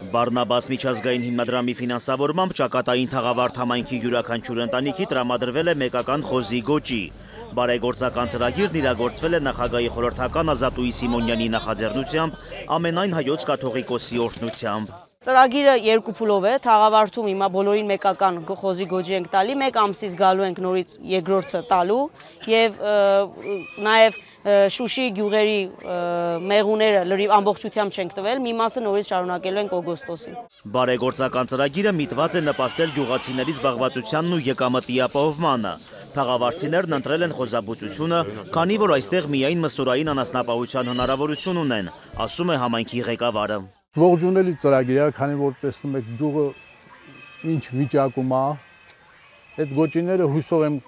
Բարնաբաս միջազգային հիմնադրամի ֆինանսավորմամբ ճակատային թաղավարտ համայնքի յուրաքանչյուր ընտանիքի տրամադրվել է մեկական խոզի գոճի։ Բարեգործական ծրագիրն իրագործվել է նախագահի խորհրդական Ազատուհի Սիմոնյանի նախաձեռնությամբ, ամենայն հայոց կաթողիկոսի օրհնությամբ։ Ծրագիրը երկու փուլով է, թաղավարթում հիմա բոլորին մեկական խոզի գոճի ենք տալի, մեկ ամսից գալու ենք նորից երկրորդը տալու եւ նաեւ Շուշի գյուղերի մեղուները լրիվ ամբողջությամբ չենք տվել, մի մասը նորից շարունակելու ենք օգոստոսին։ Բարեգործական ծրագիրը միտված է նպաստել գյուղացիների զբաղվածությանն ու եկամտի ապահովմանը։ Թաղավարցիներն ընտրել են խոզաբուծությունը, քանի որ այստեղ միայն մսուրային անասնապահության հնարավորություն ունեն, ասում է համայնքի ղեկավարը։ Ողջունելի ծրագիր է, քանի որ տեսնում եք գյուղը ինչ վիճակում է, այդ գոճիները հույսով եմ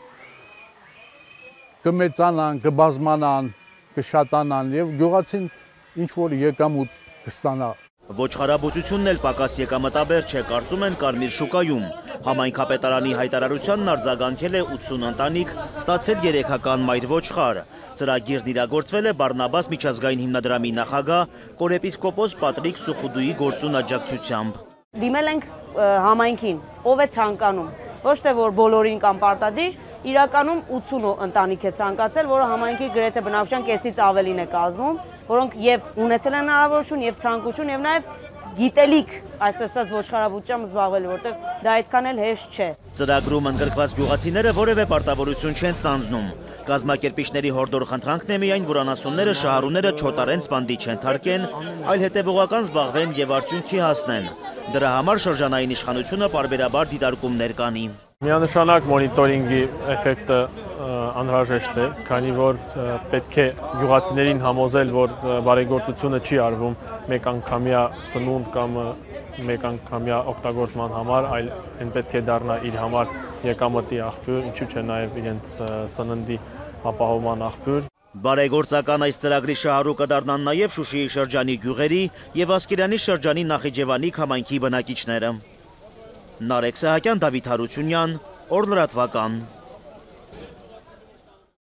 կմեծանան, կբազմանան, կշատանան եւ գյուղացին ինչ որ եկամուտ կստանա։ Ոչխարաբուծությունն էլ պակաս եկամտաբեր չէ, կարծում են Կարմիր շուկայում։ Համայնքապետարանի հայտարարությանն արձագանքել է 80 ընտանիք, ստացել 3-ական մայր ոչխար։ Ծրագիրն իրագործվել է Բարնաբաս միջազգային հիմնադրամի նախագահ կորեպիսկոպոս Պատրիկ Սուխուդուի գործուն աջակցությամբ։ Դիմել ենք համայնքին, ով է ցանկանում, ոչ թե որ բոլորին կամ պարտադիր, իրականում 80 ընտանիք է ցանկացել, որը համայնքի գրեթե բնակչության կեսից ավելին է կազմում, որոնք եւ ունեցել են հնարավորություն եւ ցանկություն եւ նաեւ գիտելիք, այսպես ասած ոչխարաբուծությամբ զբաղվելու, որտեղ դա այդքան էլ հեշտ չէ։ Ծրագրում ընդգրկված գյուղացիները որևէ պարտավորություն չեն ստանձնում։ Կազմակերպիչների հորդոր խնդրանքն է միայն, որ անասունները շահառուները չոտարեն սպանդի չենթարկեն, այլ հետևողական զբաղվեն եւ արդյունքի հասնեն։ Դրա համար շրջանային իշխանությունը պարբերաբար դիտարկումներ կանի։ Միանշանակ մոնիտորինգի էֆեկտը անհրաժեշտ է, քանի որ պետք է գյուղացիներին համոզել, որ բարեգործությունը չի արվում մեկ անգամյա սնունդ կամ մեկ անգամյա օգտագործման համար, այլ այն պետք է դառնա իր համար եկամտի աղբյուր, ինչու՞ չէ նաև իրենց սննդի ապահովման աղբյուր։ Բարեգործական այս ծրագրի շահառու կդառնան նաև Շուշիի շրջանի գյուղերի եւ Ասկերանի շրջանի Նախիջևանի համայնքի բնակիչները։ Նարեկ Սահակյան, Դավիթ Հարությունյան, Օր լրատվական։